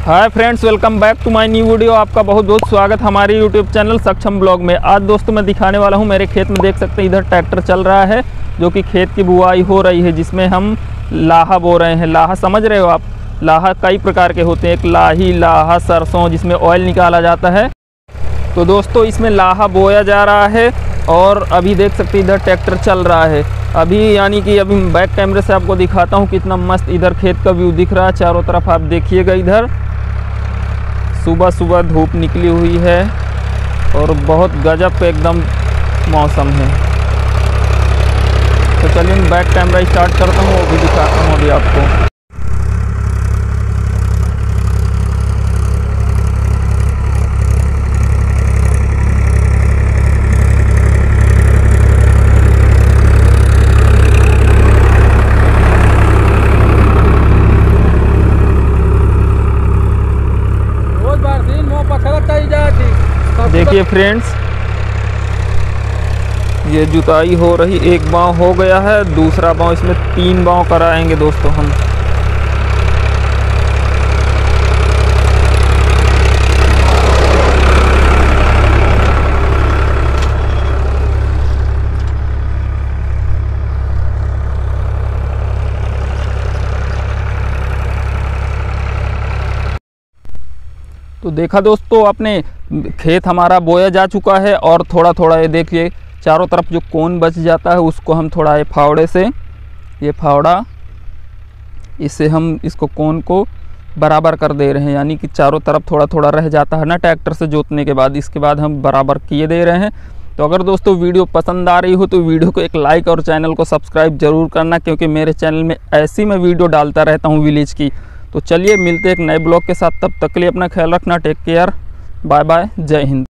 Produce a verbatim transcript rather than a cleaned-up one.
Hi friends, welcome back to my new video. आपका बहुत बहुत स्वागत हमारे यूट्यूब चैनल सक्षम ब्लॉग में। आज दोस्तों मैं दिखाने वाला हूं, मेरे खेत में देख सकते हैं इधर ट्रैक्टर चल रहा है जो कि खेत की बुआई हो रही है, जिसमें हम लाहा बो रहे हैं। लाहा समझ रहे हो आप? लाहा कई प्रकार के होते हैं, एक लाही, लाहा, सरसों जिसमें ऑयल निकाला जाता है। तो दोस्तों इसमें लाहा बोया जा रहा है और अभी देख सकते हैं इधर ट्रैक्टर चल रहा है अभी, यानी कि अभी बैक कैमरे से आपको दिखाता हूँ कितना मस्त इधर खेत का व्यू दिख रहा है। चारों तरफ आप देखिएगा, इधर सुबह सुबह धूप निकली हुई है और बहुत गजब का एकदम मौसम है। तो चलिए मैं बैक कैमरा स्टार्ट करता हूँ, वो भी दिखाता हूँ अभी आपको। देखिए फ्रेंड्स, ये जुताई हो रही, एक बाँव हो गया है, दूसरा बाँव इसमें तीन बाँव कराएंगे दोस्तों हम। तो देखा दोस्तों आपने, खेत हमारा बोया जा चुका है और थोड़ा थोड़ा ये देखिए चारों तरफ जो कोन बच जाता है उसको हम थोड़ा ये फावड़े से, ये फावड़ा, इससे हम इसको कोन को बराबर कर दे रहे हैं, यानी कि चारों तरफ थोड़ा थोड़ा रह जाता है ना ट्रैक्टर से जोतने के बाद, इसके बाद हम बराबर किए दे रहे हैं। तो अगर दोस्तों वीडियो पसंद आ रही हो तो वीडियो को एक लाइक और चैनल को सब्सक्राइब जरूर करना, क्योंकि मेरे चैनल में ऐसी मैं वीडियो डालता रहता हूँ विलेज की। तो चलिए मिलते हैं एक नए ब्लॉग के साथ, तब तक के लिए अपना ख्याल रखना, टेक केयर, बाय बाय, जय हिंद।